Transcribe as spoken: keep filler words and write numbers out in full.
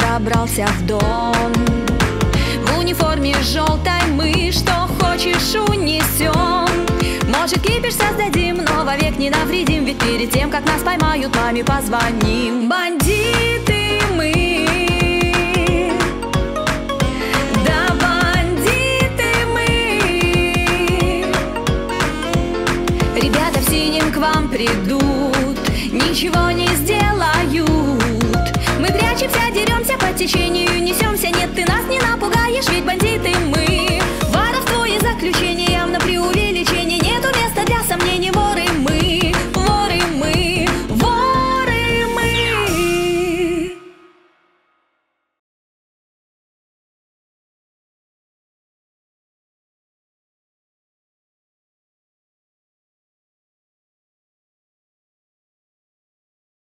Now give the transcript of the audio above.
пробрался в дом. В униформе желтой мы что хочешь унесем. Может, кипиш создадим, но вовек не навредим. Ведь перед тем, как нас поймают, маме позвоним. Бандиты мы, да бандиты мы. Ребята в синем к вам придут.